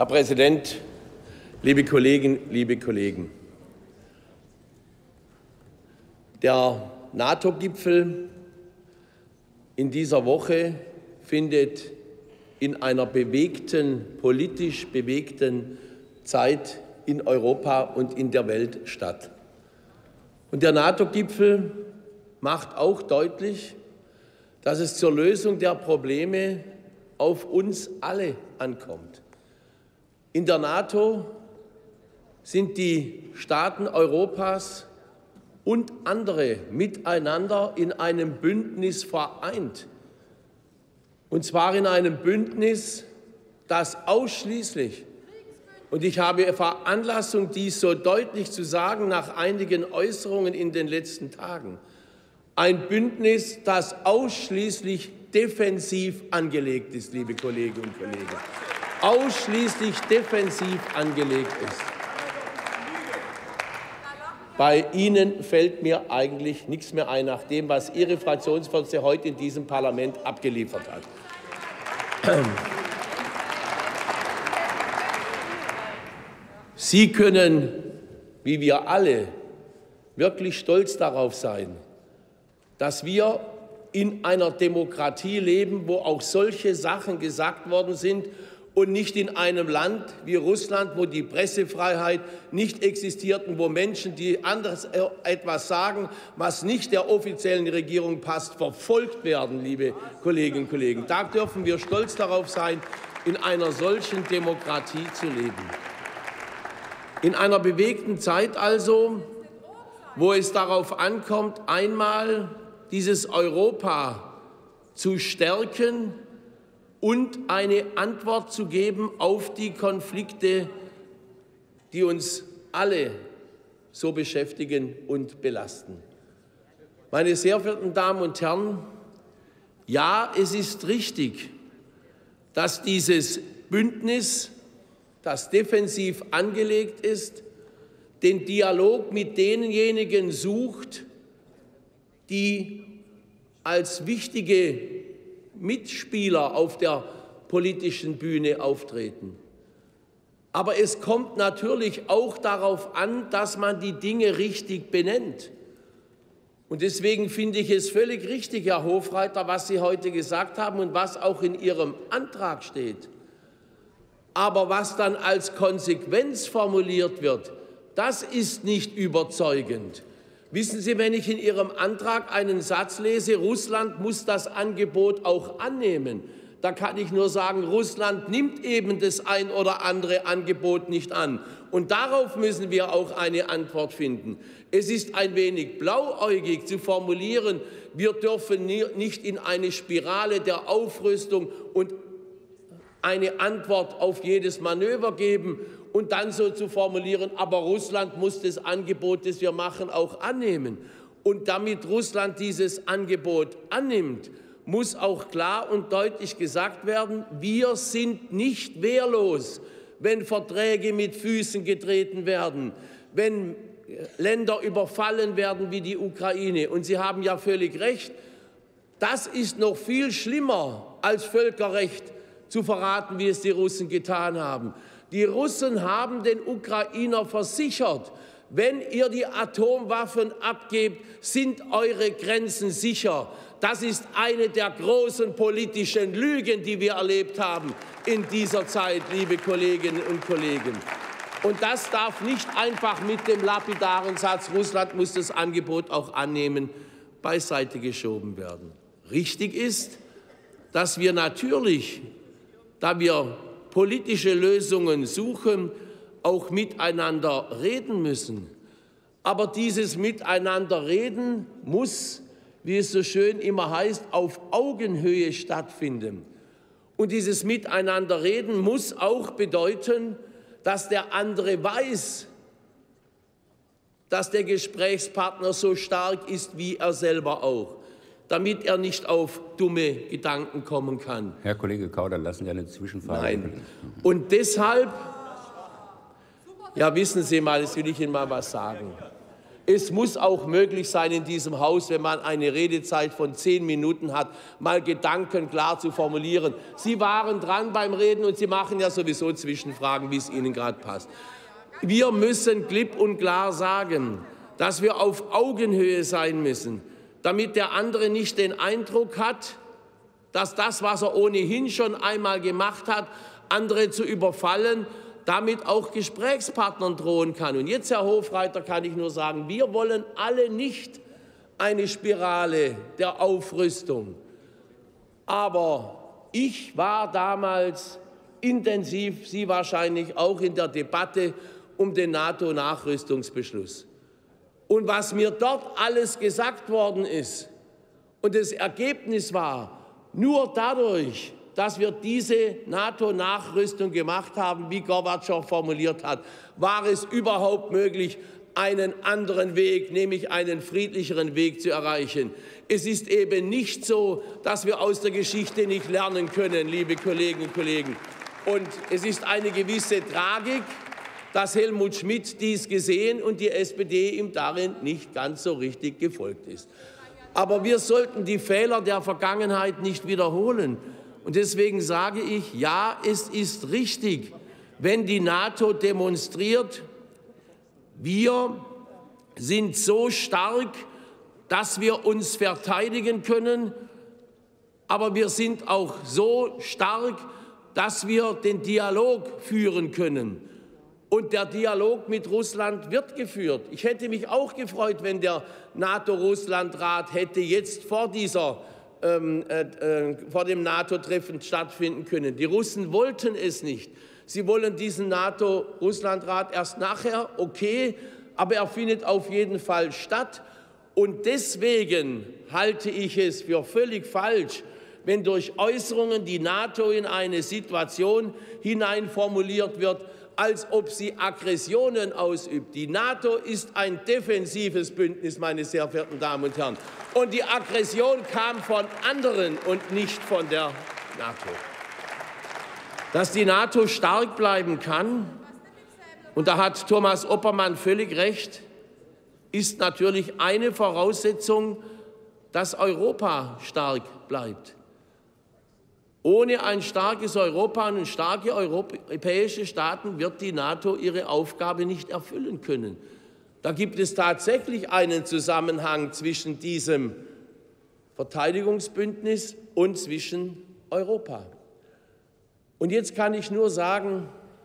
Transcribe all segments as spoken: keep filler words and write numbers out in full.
Herr Präsident, liebe Kolleginnen, liebe Kollegen! Der NATO-Gipfel in dieser Woche findet in einer bewegten, politisch bewegten Zeit in Europa und in der Welt statt. Und der NATO-Gipfel macht auch deutlich, dass es zur Lösung der Probleme auf uns alle ankommt. In der NATO sind die Staaten Europas und andere miteinander in einem Bündnis vereint. Und zwar in einem Bündnis, das ausschließlich, und ich habe Veranlassung, dies so deutlich zu sagen, nach einigen Äußerungen in den letzten Tagen, ein Bündnis, das ausschließlich defensiv angelegt ist, liebe Kolleginnen und Kollegen, ausschließlich defensiv angelegt ist. Bei Ihnen fällt mir eigentlich nichts mehr ein, nach dem, was Ihre Fraktionsvorsitzende heute in diesem Parlament abgeliefert hat. Sie können, wie wir alle, wirklich stolz darauf sein, dass wir in einer Demokratie leben, wo auch solche Sachen gesagt worden sind, und nicht in einem Land wie Russland, wo die Pressefreiheit nicht existiert und wo Menschen, die anderes etwas sagen, was nicht der offiziellen Regierung passt, verfolgt werden, liebe Kolleginnen und Kollegen. Da dürfen wir stolz darauf sein, in einer solchen Demokratie zu leben. In einer bewegten Zeit also, wo es darauf ankommt, einmal dieses Europa zu stärken und eine Antwort zu geben auf die Konflikte, die uns alle so beschäftigen und belasten. Meine sehr verehrten Damen und Herren, ja, es ist richtig, dass dieses Bündnis, das defensiv angelegt ist, den Dialog mit denjenigen sucht, die als wichtige Mitspieler auf der politischen Bühne auftreten. Aber es kommt natürlich auch darauf an, dass man die Dinge richtig benennt. Und deswegen finde ich es völlig richtig, Herr Hofreiter, was Sie heute gesagt haben und was auch in Ihrem Antrag steht. Aber was dann als Konsequenz formuliert wird, das ist nicht überzeugend. Wissen Sie, wenn ich in Ihrem Antrag einen Satz lese, Russland muss das Angebot auch annehmen, da kann ich nur sagen, Russland nimmt eben das ein oder andere Angebot nicht an. Und darauf müssen wir auch eine Antwort finden. Es ist ein wenig blauäugig zu formulieren, wir dürfen nicht in eine Spirale der Aufrüstung und eine Antwort auf jedes Manöver geben und dann so zu formulieren, aber Russland muss das Angebot, das wir machen, auch annehmen. Und damit Russland dieses Angebot annimmt, muss auch klar und deutlich gesagt werden, wir sind nicht wehrlos, wenn Verträge mit Füßen getreten werden, wenn Länder überfallen werden wie die Ukraine. Und Sie haben ja völlig recht, das ist noch viel schlimmer als Völkerrecht zu verraten, wie es die Russen getan haben. Die Russen haben den Ukrainer versichert, wenn ihr die Atomwaffen abgebt, sind eure Grenzen sicher. Das ist eine der großen politischen Lügen, die wir erlebt haben in dieser Zeit, liebe Kolleginnen und Kollegen. Und das darf nicht einfach mit dem lapidaren Satz, Russland muss das Angebot auch annehmen, beiseite geschoben werden. Richtig ist, dass wir natürlich, da wir politische Lösungen suchen, auch miteinander reden müssen. Aber dieses Miteinanderreden muss, wie es so schön immer heißt, auf Augenhöhe stattfinden. Und dieses Miteinanderreden muss auch bedeuten, dass der andere weiß, dass der Gesprächspartner so stark ist wie er selber auch, damit er nicht auf dumme Gedanken kommen kann. Herr Kollege Kauder, lassen Sie eine Zwischenfrage. Nein. Und deshalb, ja, wissen Sie mal, jetzt will ich Ihnen mal was sagen. Es muss auch möglich sein, in diesem Haus, wenn man eine Redezeit von zehn Minuten hat, mal Gedanken klar zu formulieren. Sie waren dran beim Reden und Sie machen ja sowieso Zwischenfragen, wie es Ihnen gerade passt. Wir müssen klipp und klar sagen, dass wir auf Augenhöhe sein müssen, damit der andere nicht den Eindruck hat, dass das, was er ohnehin schon einmal gemacht hat, andere zu überfallen, damit auch Gesprächspartnern drohen kann. Und jetzt, Herr Hofreiter, kann ich nur sagen, wir wollen alle nicht eine Spirale der Aufrüstung. Aber ich war damals intensiv, Sie wahrscheinlich auch, in der Debatte um den NATO-Nachrüstungsbeschluss. Und was mir dort alles gesagt worden ist, und das Ergebnis war, nur dadurch, dass wir diese NATO-Nachrüstung gemacht haben, wie Gorbatschow formuliert hat, war es überhaupt möglich, einen anderen Weg, nämlich einen friedlicheren Weg zu erreichen. Es ist eben nicht so, dass wir aus der Geschichte nicht lernen können, liebe Kolleginnen und Kollegen. Und es ist eine gewisse Tragik, dass Helmut Schmidt dies gesehen und die S P D ihm darin nicht ganz so richtig gefolgt ist. Aber wir sollten die Fehler der Vergangenheit nicht wiederholen. Und deswegen sage ich, ja, es ist richtig, wenn die NATO demonstriert, wir sind so stark, dass wir uns verteidigen können, aber wir sind auch so stark, dass wir den Dialog führen können. Und der Dialog mit Russland wird geführt. Ich hätte mich auch gefreut, wenn der NATO-Russland-Rat hätte jetzt vor dieser Ähm, äh, vor dem NATO-Treffen stattfinden können. Die Russen wollten es nicht. Sie wollen diesen NATO-Russland-Rat erst nachher, okay, aber er findet auf jeden Fall statt. Und deswegen halte ich es für völlig falsch, wenn durch Äußerungen die NATO in eine Situation hineinformuliert wird, als ob sie Aggressionen ausübt. Die NATO ist ein defensives Bündnis, meine sehr verehrten Damen und Herren. Und die Aggression kam von anderen und nicht von der NATO. Dass die NATO stark bleiben kann, und da hat Thomas Oppermann völlig recht, ist natürlich eine Voraussetzung, dass Europa stark bleibt. Ohne ein starkes Europa und starke europäische Staaten wird die NATO ihre Aufgabe nicht erfüllen können. Da gibt es tatsächlich einen Zusammenhang zwischen diesem Verteidigungsbündnis und zwischen Europa. Und jetzt kann ich nur sagen,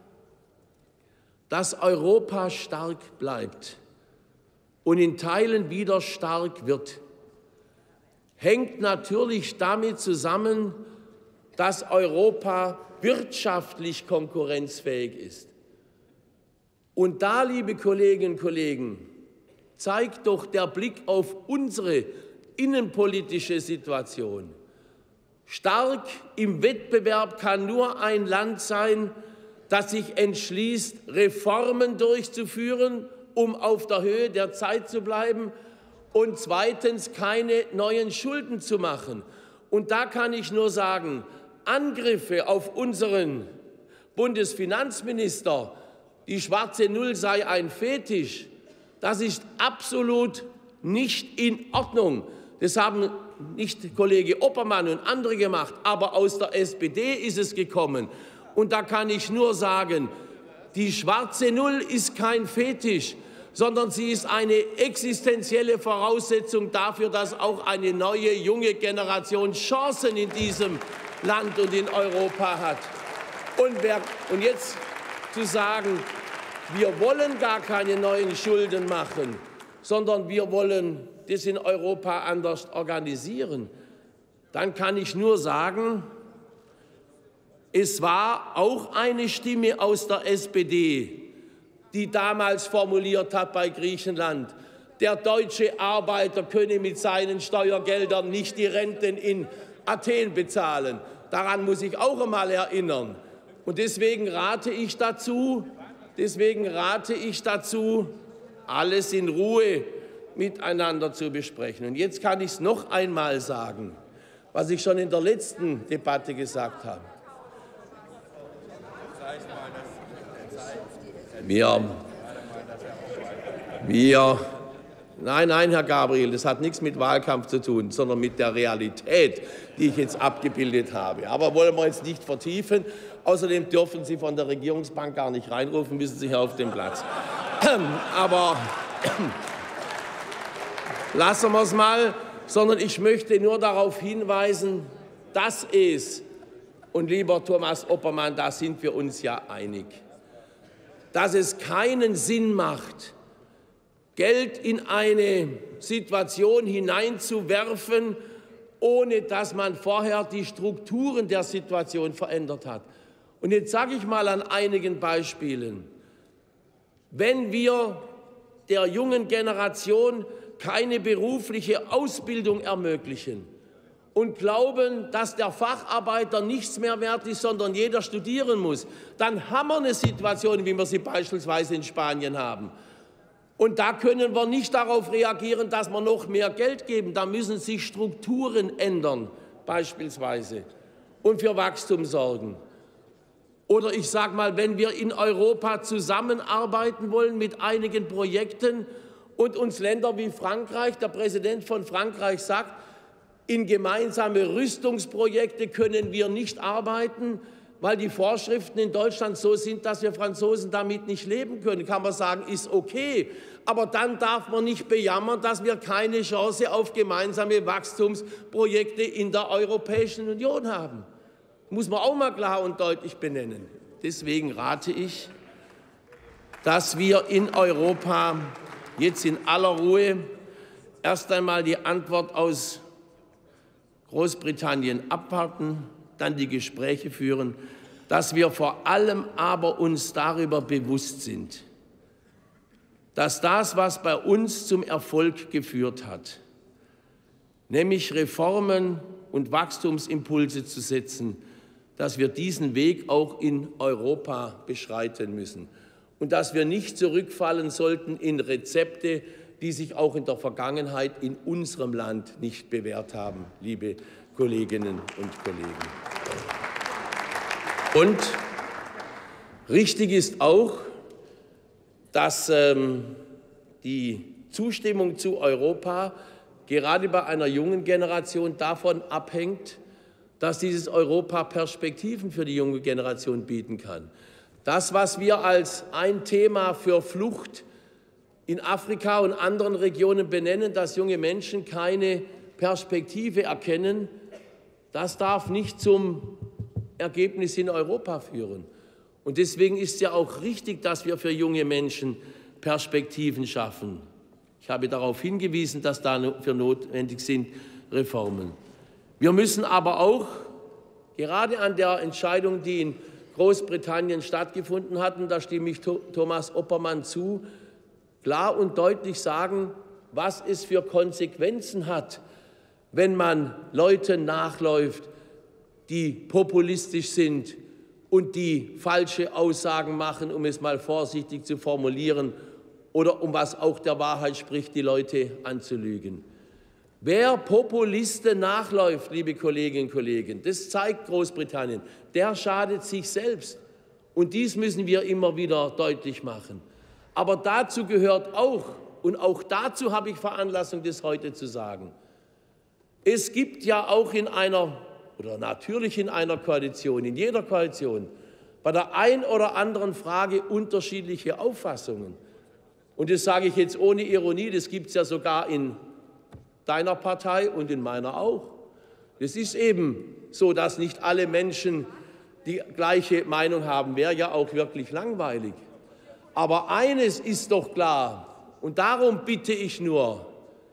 dass Europa stark bleibt und in Teilen wieder stark wird, hängt natürlich damit zusammen, dass Europa wirtschaftlich konkurrenzfähig ist. Und da, liebe Kolleginnen und Kollegen, zeigt doch der Blick auf unsere innenpolitische Situation. Stark im Wettbewerb kann nur ein Land sein, das sich entschließt, Reformen durchzuführen, um auf der Höhe der Zeit zu bleiben, und zweitens keine neuen Schulden zu machen. Und da kann ich nur sagen, Angriffe auf unseren Bundesfinanzminister, die schwarze Null sei ein Fetisch, das ist absolut nicht in Ordnung. Das haben nicht Kollege Oppermann und andere gemacht, aber aus der S P D ist es gekommen. Und da kann ich nur sagen, die schwarze Null ist kein Fetisch, sondern sie ist eine existenzielle Voraussetzung dafür, dass auch eine neue, junge Generation Chancen in diesem Land und in Europa hat. Und, wer, und jetzt zu sagen, wir wollen gar keine neuen Schulden machen, sondern wir wollen das in Europa anders organisieren, dann kann ich nur sagen, es war auch eine Stimme aus der S P D, die damals formuliert hat bei Griechenland, der deutsche Arbeiter könne mit seinen Steuergeldern nicht die Renten in Athen bezahlen. Daran muss ich auch einmal erinnern. Und deswegen rate ich dazu, deswegen rate ich dazu, alles in Ruhe miteinander zu besprechen. Und jetzt kann ich es noch einmal sagen, was ich schon in der letzten Debatte gesagt habe. Wir, wir Nein, nein, Herr Gabriel, das hat nichts mit Wahlkampf zu tun, sondern mit der Realität, die ich jetzt abgebildet habe. Aber wollen wir jetzt nicht vertiefen. Außerdem dürfen Sie von der Regierungsbank gar nicht reinrufen, müssen Sie hier auf den Platz. Aber lassen wir es mal, sondern ich möchte nur darauf hinweisen, dass es, und lieber Thomas Oppermann, da sind wir uns ja einig, dass es keinen Sinn macht, Geld in eine Situation hineinzuwerfen, ohne dass man vorher die Strukturen der Situation verändert hat. Und jetzt sage ich mal an einigen Beispielen. Wenn wir der jungen Generation keine berufliche Ausbildung ermöglichen und glauben, dass der Facharbeiter nichts mehr wert ist, sondern jeder studieren muss, dann haben wir eine Situation, wie wir sie beispielsweise in Spanien haben. Und da können wir nicht darauf reagieren, dass wir noch mehr Geld geben. Da müssen sich Strukturen ändern, beispielsweise, und für Wachstum sorgen. Oder ich sage mal, wenn wir in Europa zusammenarbeiten wollen mit einigen Projekten und uns Länder wie Frankreich, der Präsident von Frankreich sagt, in gemeinsame Rüstungsprojekte können wir nicht arbeiten, weil die Vorschriften in Deutschland so sind, dass wir Franzosen damit nicht leben können, kann man sagen, ist okay. Aber dann darf man nicht bejammern, dass wir keine Chance auf gemeinsame Wachstumsprojekte in der Europäischen Union haben. Muss man auch mal klar und deutlich benennen. Deswegen rate ich, dass wir in Europa jetzt in aller Ruhe erst einmal die Antwort aus Großbritannien abwarten, dann die Gespräche führen, dass wir vor allem aber uns darüber bewusst sind, dass das, was bei uns zum Erfolg geführt hat, nämlich Reformen und Wachstumsimpulse zu setzen, dass wir diesen Weg auch in Europa beschreiten müssen und dass wir nicht zurückfallen sollten in Rezepte, die sich auch in der Vergangenheit in unserem Land nicht bewährt haben, liebe Kolleginnen und Kollegen. Und richtig ist auch, dass ähm, die Zustimmung zu Europa gerade bei einer jungen Generation davon abhängt, dass dieses Europa Perspektiven für die junge Generation bieten kann. Das, was wir als ein Thema für Flucht in Afrika und anderen Regionen benennen, dass junge Menschen keine Perspektive erkennen, das darf nicht zum Ergebnis in Europa führen. Und deswegen ist es ja auch richtig, dass wir für junge Menschen Perspektiven schaffen. Ich habe darauf hingewiesen, dass dafür notwendig sind Reformen. Wir müssen aber auch, gerade an der Entscheidung, die in Großbritannien stattgefunden hat, und da stimme ich Thomas Oppermann zu, klar und deutlich sagen, was es für Konsequenzen hat, wenn man Leuten nachläuft, die populistisch sind und die falsche Aussagen machen, um es mal vorsichtig zu formulieren, oder um was auch der Wahrheit spricht, die Leute anzulügen. Wer Populisten nachläuft, liebe Kolleginnen und Kollegen, das zeigt Großbritannien, der schadet sich selbst. Und dies müssen wir immer wieder deutlich machen. Aber dazu gehört auch, und auch dazu habe ich Veranlassung, das heute zu sagen, es gibt ja auch in einer, oder natürlich in einer Koalition, in jeder Koalition, bei der ein oder anderen Frage unterschiedliche Auffassungen. Und das sage ich jetzt ohne Ironie, das gibt es ja sogar in deiner Partei und in meiner auch. Es ist eben so, dass nicht alle Menschen die gleiche Meinung haben, wäre ja auch wirklich langweilig. Aber eines ist doch klar, und darum bitte ich nur,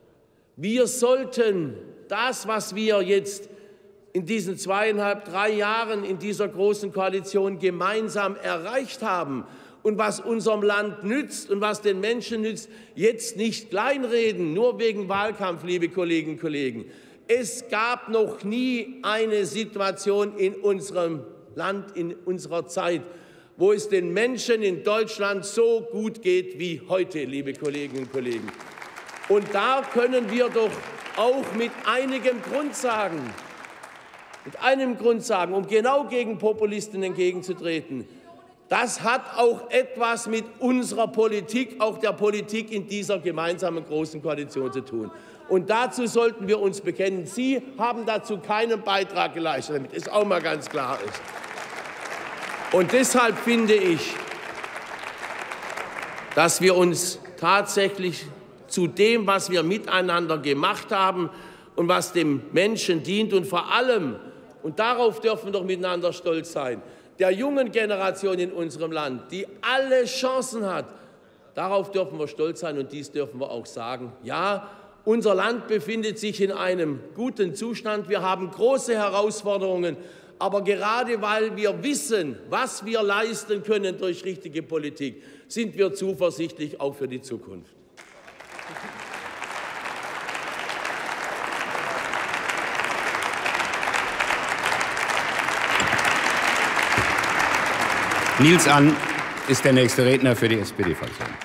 wir sollten das, was wir jetzt in diesen zweieinhalb, drei Jahren in dieser großen Koalition gemeinsam erreicht haben und was unserem Land nützt und was den Menschen nützt, jetzt nicht kleinreden, nur wegen Wahlkampf, liebe Kolleginnen und Kollegen. Es gab noch nie eine Situation in unserem Land, in unserer Zeit, wo es den Menschen in Deutschland so gut geht wie heute, liebe Kolleginnen und Kollegen. Und da können wir doch auch mit einigem Grund sagen, mit einem Grund sagen, um genau gegen Populisten entgegenzutreten, Das hat auch etwas mit unserer Politik, auch der Politik in dieser gemeinsamen Großen Koalition zu tun. Und dazu sollten wir uns bekennen. Sie haben dazu keinen Beitrag geleistet, damit es auch mal ganz klar ist. Und deshalb finde ich, dass wir uns tatsächlich zu dem, was wir miteinander gemacht haben und was dem Menschen dient und vor allem, und darauf dürfen wir doch miteinander stolz sein, der jungen Generation in unserem Land, die alle Chancen hat, darauf dürfen wir stolz sein und dies dürfen wir auch sagen. Ja, unser Land befindet sich in einem guten Zustand. Wir haben große Herausforderungen. Aber gerade weil wir wissen, was wir leisten können durch richtige Politik, sind wir zuversichtlich auch für die Zukunft. Nils Ahn ist der nächste Redner für die S P D-Fraktion.